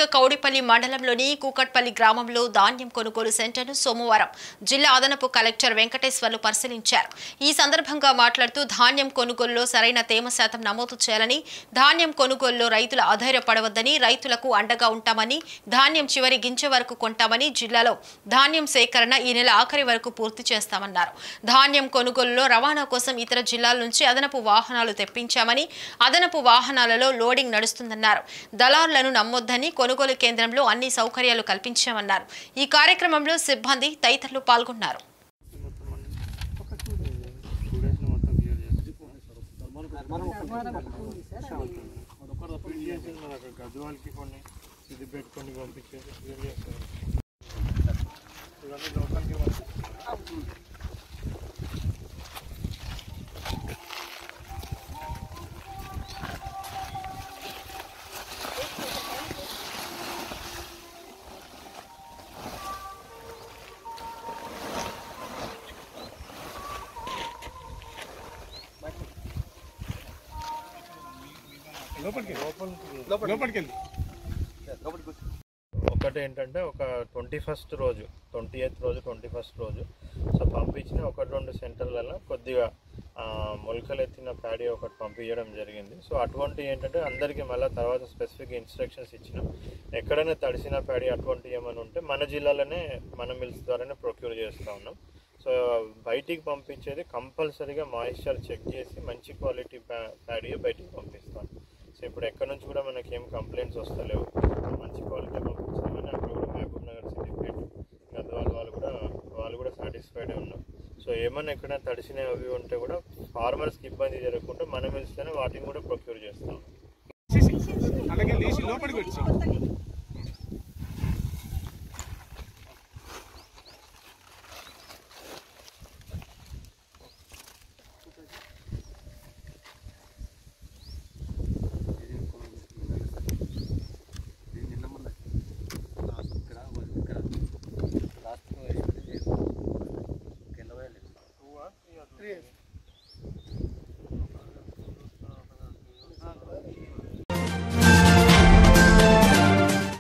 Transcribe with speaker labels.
Speaker 1: స్థానిక కౌడిపల్లి మండలంలోని కూకట్పల్లి గ్రామంలో ధాన్యం కొనుగోలు సెంటర్ను సోమవారం జిల్లా అదనపు కలెక్టర్ వెంకటేశ్వర్లు పరిశీలించారు. ఈ సందర్భంగా మాట్లాడుతూ ధాన్యం కొనుగోలులో సరైన తేమ శాతం నమోదు చేయాలని, ధాన్యం కొనుగోలులో రైతులు అధైర్యపడవద్దని, రైతులకు అండగా ఉంటామని, ధాన్యం చివరి గింజ వరకు కొంటామని, జిల్లాలో ధాన్యం సేకరణ ఈ నెల ఆఖరి వరకు పూర్తి చేస్తామన్నారు. ధాన్యం కొనుగోలులో రవాణా కోసం ఇతర జిల్లాల నుంచి అదనపు వాహనాలు తెప్పించామని, అదనపు వాహనాలలో లోడింగ్ నడుస్తుందన్నారు. దళారులను నమ్మొద్దని, కొనుగోలు కేంద్రంలో అన్ని సౌకర్యాలు కల్పించామన్నారు. ఈ కార్యక్రమంలో సిబ్బంది తదితరులు పాల్గొన్నారు.
Speaker 2: ఒకటి ఏంటంటే ఒక 21st రోజు 21st రోజు సో పంపించిన 1-2 సెంటర్లలో కొద్దిగా మొలకలు ఎత్తిన ప్యాడీ ఒకటి పంపించడం జరిగింది. సో అటువంటి ఏంటంటే అందరికీ మళ్ళీ తర్వాత స్పెసిఫిక్ ఇన్స్ట్రక్షన్స్ ఇచ్చినాం. ఎక్కడైనా తడిసిన ప్యాడీ అటువంటివి ఏమైనా ఉంటే మన జిల్లాలోనే మన మిల్స్ ద్వారానే ప్రొక్యూర్ చేస్తూ ఉన్నాం. సో బయటికి పంపించేది కంపల్సరీగా మాయిశ్చర్ చెక్ చేసి మంచి క్వాలిటీ ప్యాడీ బయటికి పంపిస్తాం. సో ఇప్పుడు ఎక్కడి నుంచి కూడా మనకి ఏం కంప్లైంట్స్ వస్తలేవు, మంచి క్వాలిటీ పంపించామని అక్కడ కూడా మహబూబ్ నగర్ సిద్దిపేట గద్వాల వాళ్ళు కూడా సాటిస్ఫైడ్ ఉన్నారు. సో ఏమన్నా ఎక్కడైనా తడిసినవి అవి ఉంటే కూడా ఫార్మర్స్కి ఇబ్బంది జరగకుండా మనం ఇస్తేనే వాటిని కూడా ప్రొక్యూర్ చేస్తాం.